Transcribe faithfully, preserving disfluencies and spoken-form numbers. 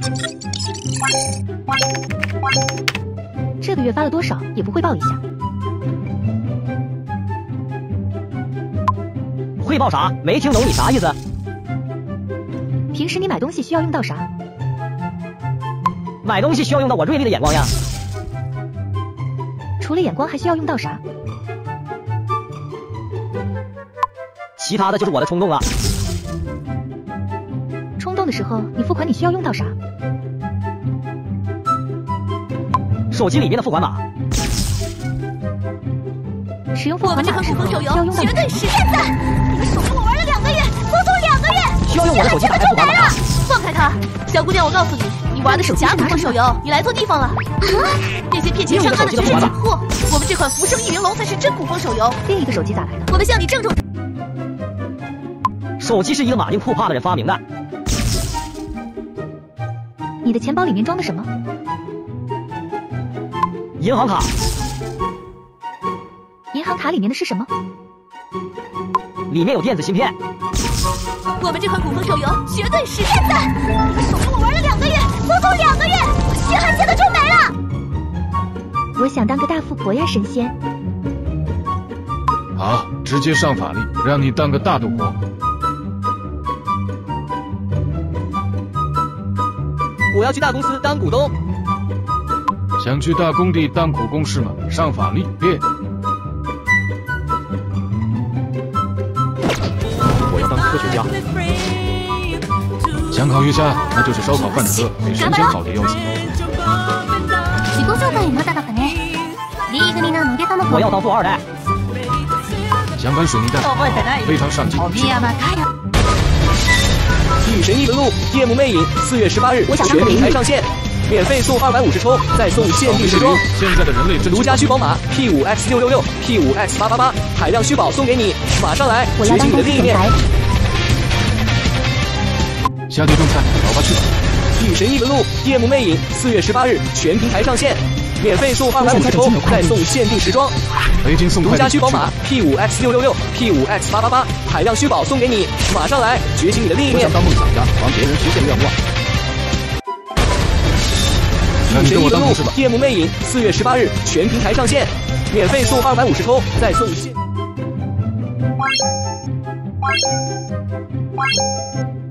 这个月发了多少也不汇报一下。 汇报啥？没听懂你啥意思？ 平时你买东西需要用到啥？ 买东西需要用到我锐利的眼光呀。 除了眼光还需要用到啥？ 其他的就是我的冲动了。 冲动的时候你付款你需要用到啥？ 手机里面的付款码。 使用付款码的时候需要用到啥？ 绝对实现的！你的手游我玩了两个月，足足两个月， 需要用我的手机打开付款码。 放开他，小姑娘，我告诉你，你玩的是假古风手游，你来错地方了。那些骗钱伤肝的全是假货，我们这款《浮生异名龙》才是真古风手游。 另一个手机咋来的？ 我们向你郑重。 手机是一个马丁库帕的人发明的。 你的钱包里面装的什么？ 银行卡。 银行卡里面的是什么？ 里面有电子芯片。 我们这款古风手游绝对实现的！你的手游我玩了两个月，足足两个月，我血汗钱都挣没了。 我想当个大富婆呀，神仙。 好，直接上法力，让你当个大赌婆。 我要去大公司当股东。 想去大工地当苦工是吗？上法力，别。 我要当科学家。 想烤鱼虾，那就是烧烤饭的哥，给神仙烤的腰子。 自己紹介まだだかね。リーグになのげたの。 我要当富二代。 想玩水泥弹，非常上进。 女神异闻录 D M 魅影四月十八日全平台上线，免费送二百五十抽，再送限定时装。 现在的人类真独家虚宝码 P 五 X 六六六 P 五 X 八八八，海量虚宝送给你，马上来掘起你的另一面。 下地种菜，老爸去吧。 女神异闻录 D M 魅影四月十八日全平台上线，免费送二百五十抽，再送限定时装。 北京送独家虚宝码 P 五 X 六六六 P 五 X 八八八，海量虚宝送给你，马上来掘起你的另一面。 我想当梦想家，帮别人实现愿望。 女神异闻录 D M 魅影四月十八日全平台上线，免费送二百五十抽，再送限。